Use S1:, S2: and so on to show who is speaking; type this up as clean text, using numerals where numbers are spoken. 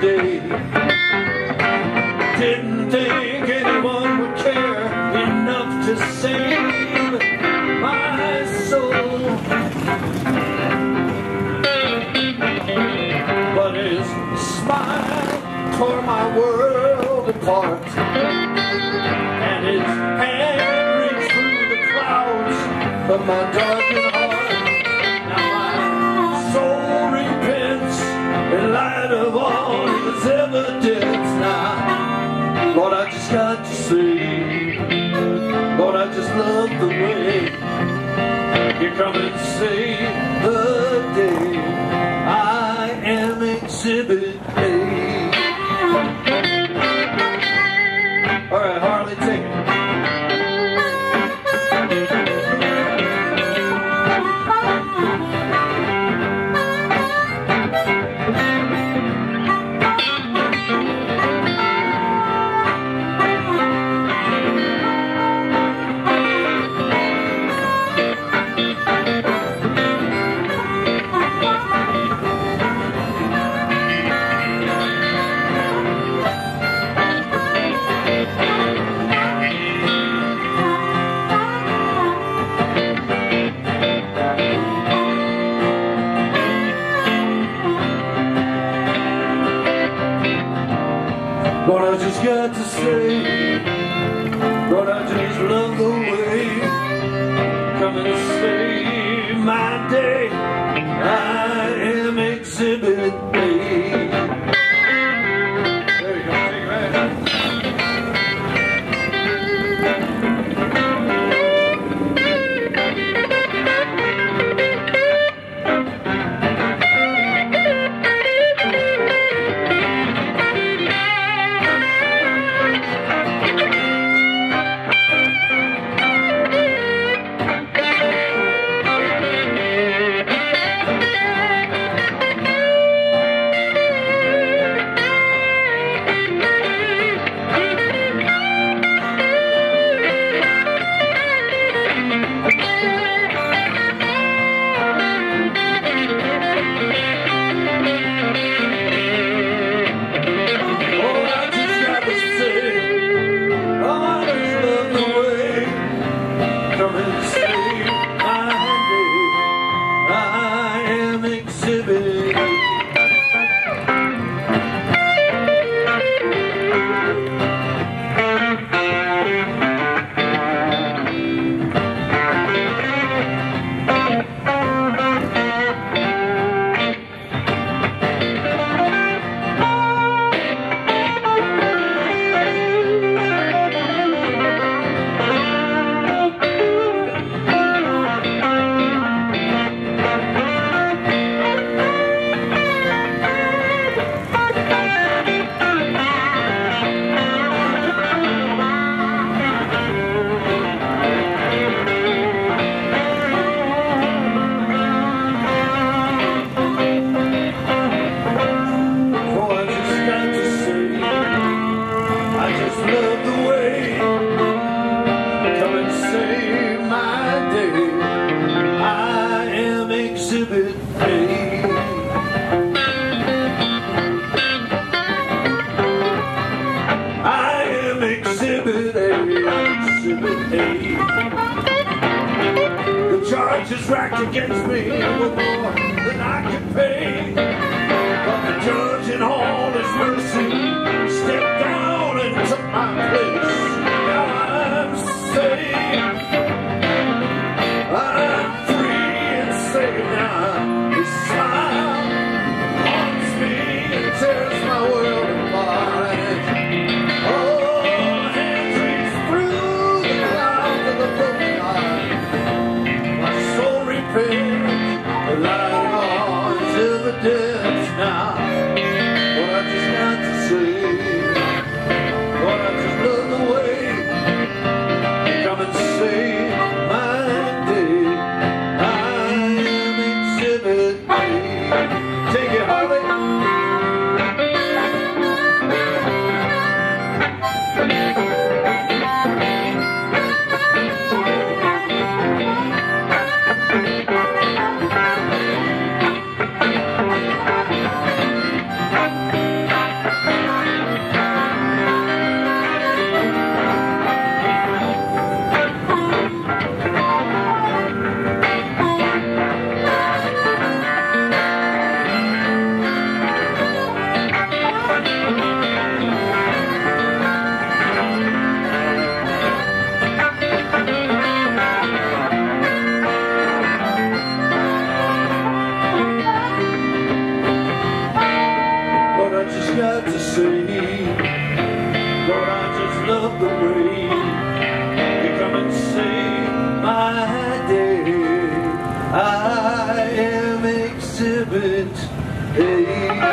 S1: day. Didn't think anyone would care enough to save my soul. But his smile tore my world apart, and his hand reached through the clouds of my darkened heart. Now my soul repents in light of all his evidence. Now, Lord, I just got to say, Lord, I just love the way you come and save the day. I am Exhibit A. All right, Harley, take it. Lord, I just got to say, Lord, I just love the way come and save my day. I am Exhibit A. There you go, take it right up. Exhibit A. I am Exhibit A. Exhibit A. The charges racked against me were more than I could pay, but the judge in all his mercy stepped down and took my place. Now I'm saved. I'm free and safe now. His smile haunts me and tears my world apart. Oh, hands reach through the clouds of the broken heart. My soul repents the light on his evidence now. What I just got to say, what I just got to say. Lord, I just love the way you come and save my day. I am Exhibit A.